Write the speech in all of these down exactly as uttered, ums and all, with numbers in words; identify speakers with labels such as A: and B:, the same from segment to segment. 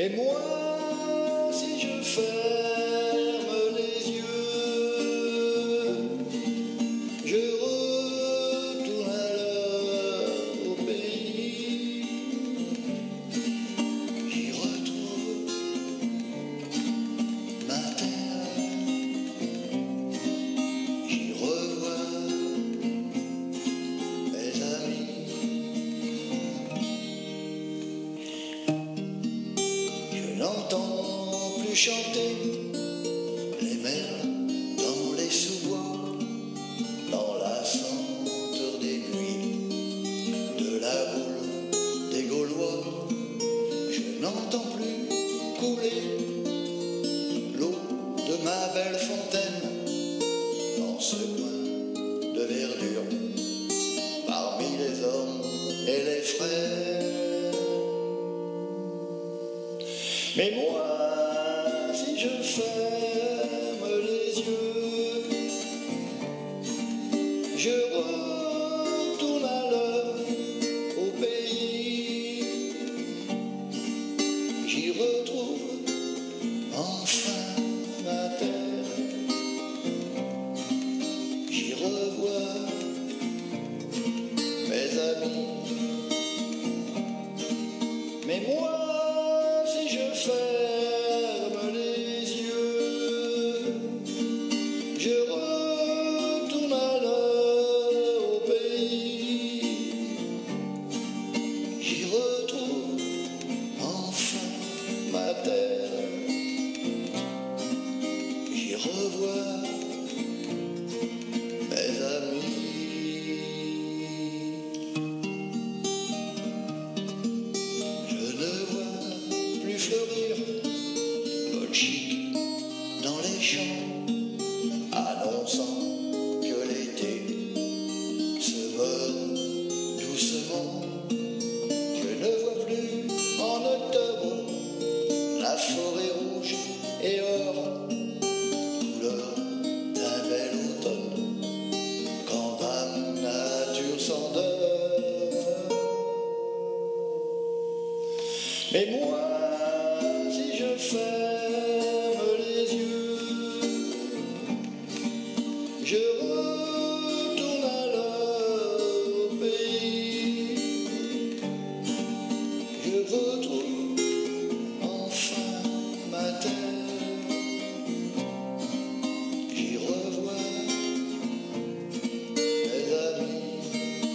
A: Mais moi, si je ferme les yeux, je retourne alors au pays. J'y retrouve ma terre, j'y revois mes amis. Je n'entends plus chanter les merles dans les sous-bois, dans la senteur des nuits, de la boule des Gaulois. Je n'entends plus couler l'eau de ma belle fontaine dans ce coin de verdure, parmi les hommes et les frères. Mais moi, si je ferme les yeux, je retourne alors au pays. J'y retrouve enfin ma terre, j'y revois mes amis. Mais moi, si je ferme les yeux, je retourne alors au pays. J'y retrouve enfin ma terre, j'y revois mes amis. Je ne vois plus fleurir Bolchic dans les champs, annonçant que l'été se meurt doucement. Je ne vois plus en octobre la forêt rouge et or, couleur d'un bel automne, quand ma nature s'endort. Mais moi, si je ferme les yeux, je retourne alors au pays. Je retrouve enfin ma terre, j'y revois mes amis.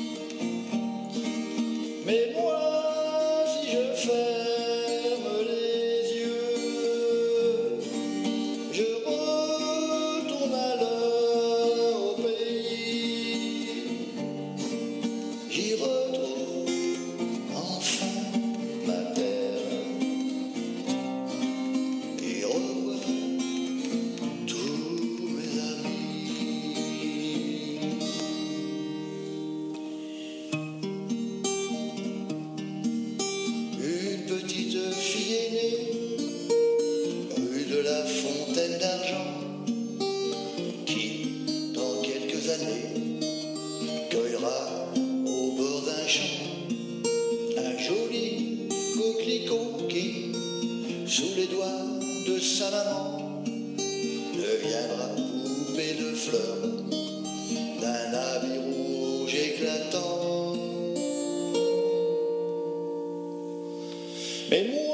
A: Mais moi, si je ferme les yeux, je retourne alors au pays. J'y retrouve enfin ma terre, et revois tous mes amis. Une petite fille est née, rue de la Fontaine d'Argent, qui, dans quelques années, cueillera au bord d'un champ un joli coquelicot qui, sous les doigts de sa maman, deviendra poupée de fleurs d'un habit rouge éclatant. Mais moi,